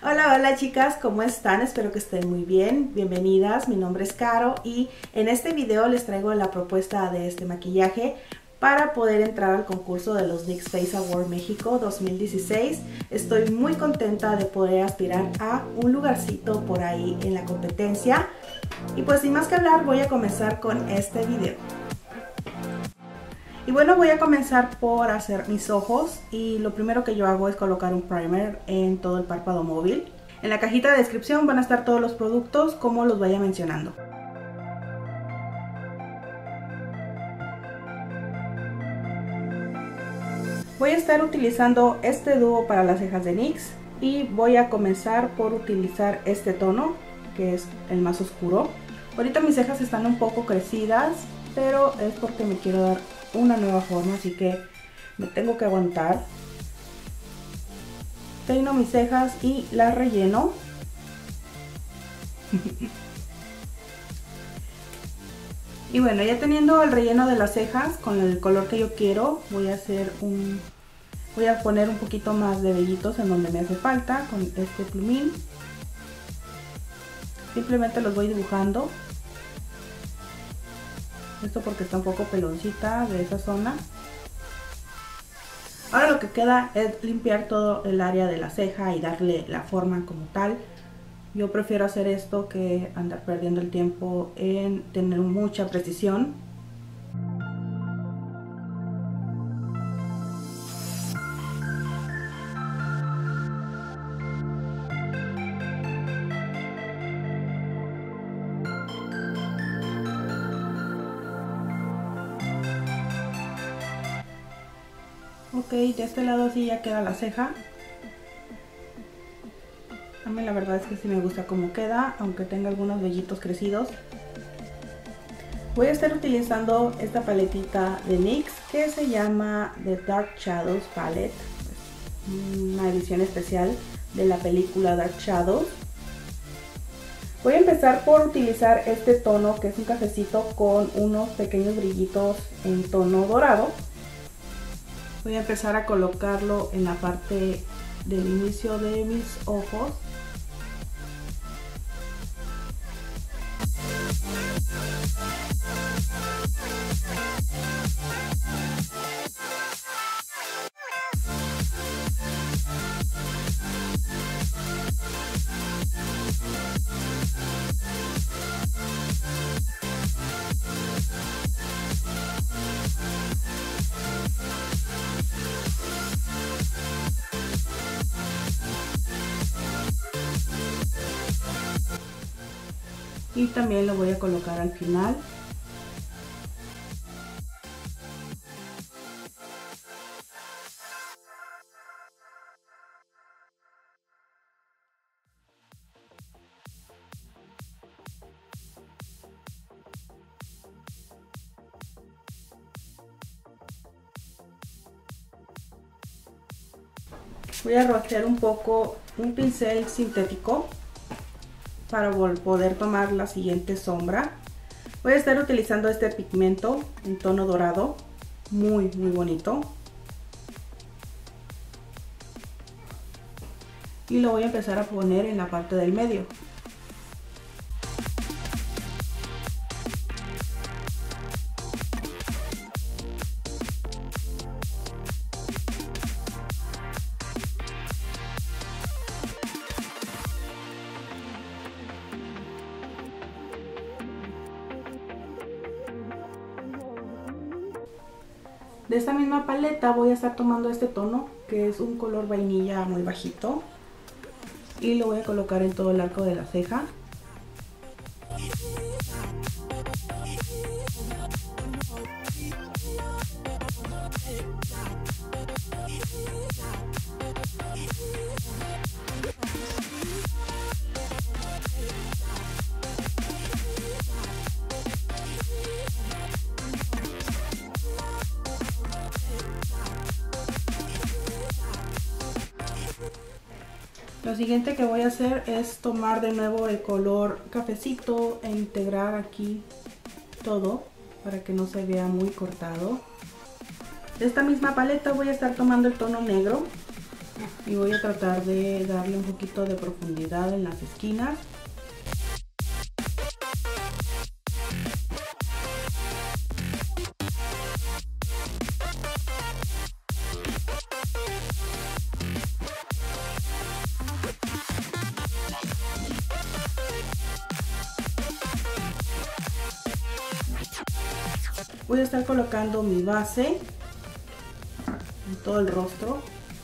Hola, hola chicas, ¿cómo están? Espero que estén muy bien. Bienvenidas, mi nombre es Caro y en este video les traigo la propuesta de este maquillaje para poder entrar al concurso de los NYX Face Award México 2016. Estoy muy contenta de poder aspirar a un lugarcito por ahí en la competencia. Y pues sin más que hablar, voy a comenzar con este video. Y bueno, voy a comenzar por hacer mis ojos y lo primero que yo hago es colocar un primer en todo el párpado móvil. En la cajita de descripción van a estar todos los productos como los vaya mencionando. Voy a estar utilizando este dúo para las cejas de NYX y voy a comenzar por utilizar este tono que es el más oscuro. Ahorita mis cejas están un poco crecidas, pero es porque me quiero dar una nueva forma, así que me tengo que aguantar. Peino mis cejas y las relleno. Y bueno, ya teniendo el relleno de las cejas con el color que yo quiero, voy a poner un poquito más de vellitos en donde me hace falta con este plumín. Simplemente los voy dibujando. Esto porque está un poco peloncita de esa zona. Ahora lo que queda es limpiar todo el área de la ceja y darle la forma como tal. Yo prefiero hacer esto que andar perdiendo el tiempo en tener mucha precisión. Ok, de este lado sí ya queda la ceja. A mí la verdad es que sí me gusta cómo queda, aunque tenga algunos vellitos crecidos. Voy a estar utilizando esta paletita de NYX que se llama The Dark Shadows Palette. Una edición especial de la película Dark Shadows. Voy a empezar por utilizar este tono que es un cafecito con unos pequeños brillitos en tono dorado. Voy a empezar a colocarlo en la parte del inicio de mis ojos. Y también lo voy a colocar al final. Voy a rociar un poco un pincel sintético para poder tomar la siguiente sombra. Voy a estar utilizando este pigmento en tono dorado, muy bonito. Y lo voy a empezar a poner en la parte del medio. De esta misma paleta voy a estar tomando este tono, que es un color vainilla muy bajito, y lo voy a colocar en todo el arco de la ceja. Lo siguiente que voy a hacer es tomar de nuevo el color cafecito e integrar aquí todo para que no se vea muy cortado. De esta misma paleta voy a estar tomando el tono negro y voy a tratar de darle un poquito de profundidad en las esquinas. Voy a estar colocando mi base en todo el rostro.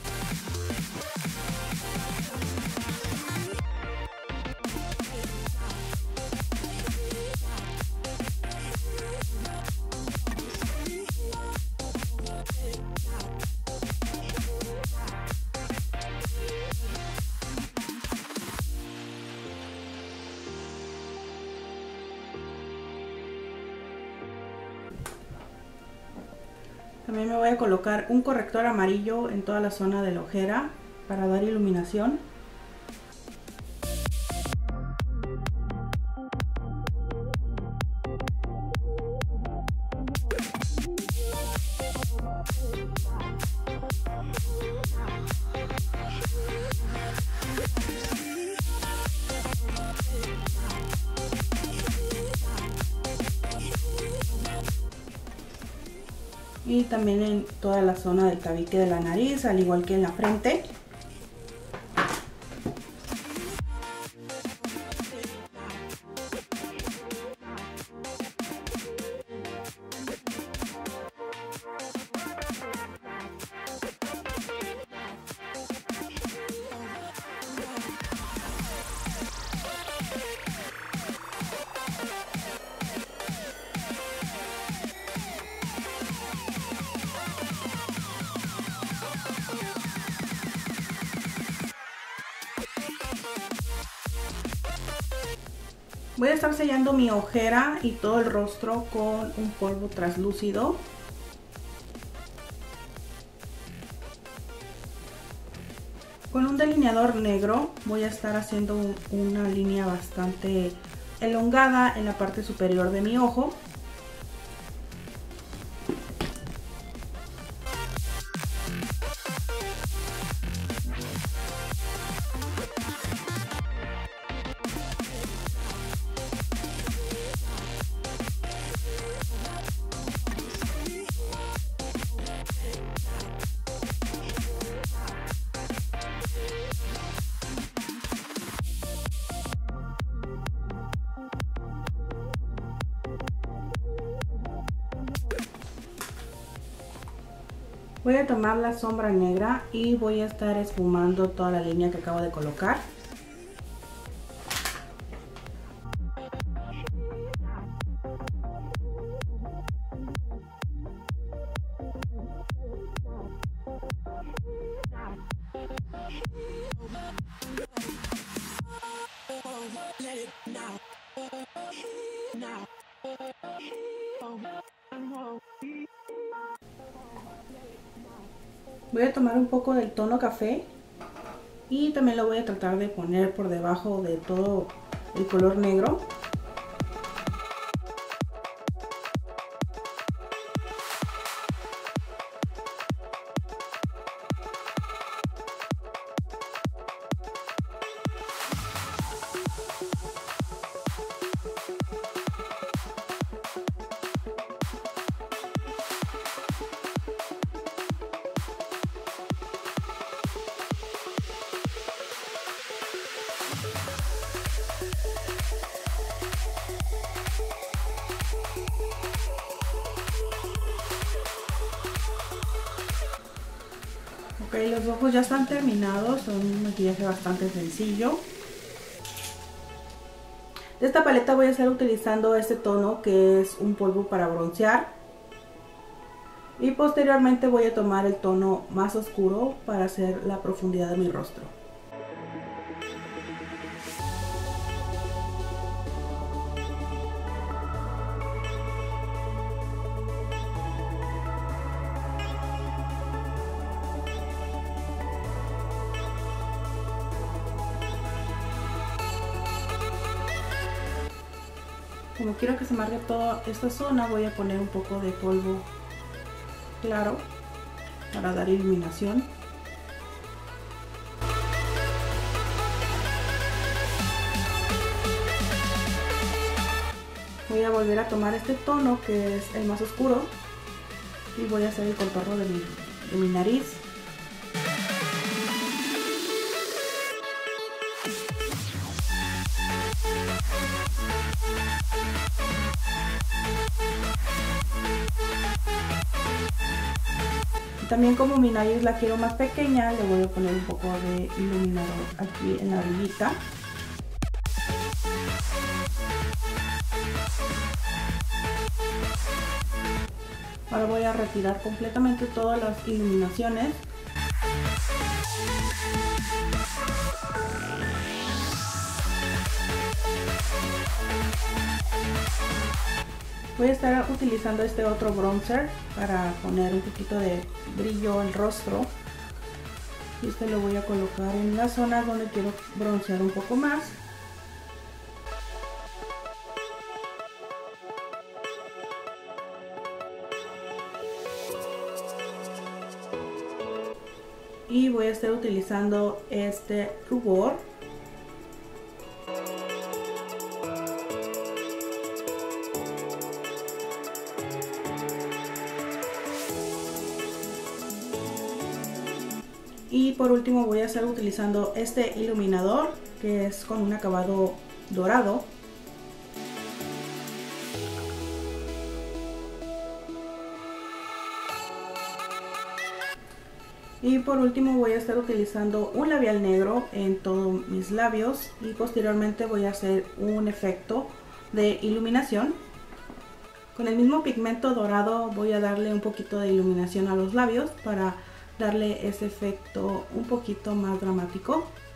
También me voy a colocar un corrector amarillo en toda la zona de la ojera para dar iluminación. Y también en toda la zona del tabique de la nariz, al igual que en la frente. Voy a estar sellando mi ojera y todo el rostro con un polvo translúcido. Con un delineador negro voy a estar haciendo una línea bastante elongada en la parte superior de mi ojo. Voy a tomar la sombra negra y voy a estar esfumando toda la línea que acabo de colocar. Voy a tomar un poco del tono café y también lo voy a tratar de poner por debajo de todo el color negro. Ok, los ojos ya están terminados, son un maquillaje bastante sencillo. De esta paleta voy a estar utilizando este tono que es un polvo para broncear. Y posteriormente voy a tomar el tono más oscuro para hacer la profundidad de mi rostro. Como quiero que se marque toda esta zona, voy a poner un poco de polvo claro para dar iluminación. Voy a volver a tomar este tono que es el más oscuro y voy a hacer el contorno de mi nariz. También como mi nariz la quiero más pequeña, le voy a poner un poco de iluminador aquí en la orillita. Ahora voy a retirar completamente todas las iluminaciones. Voy a estar utilizando este otro bronzer para poner un poquito de brillo al rostro. Y este lo voy a colocar en la zona donde quiero broncear un poco más. Y voy a estar utilizando este rubor. Y por último voy a estar utilizando este iluminador que es con un acabado dorado. Y por último voy a estar utilizando un labial negro en todos mis labios y posteriormente voy a hacer un efecto de iluminación. Con el mismo pigmento dorado voy a darle un poquito de iluminación a los labios para darle ese efecto un poquito más dramático.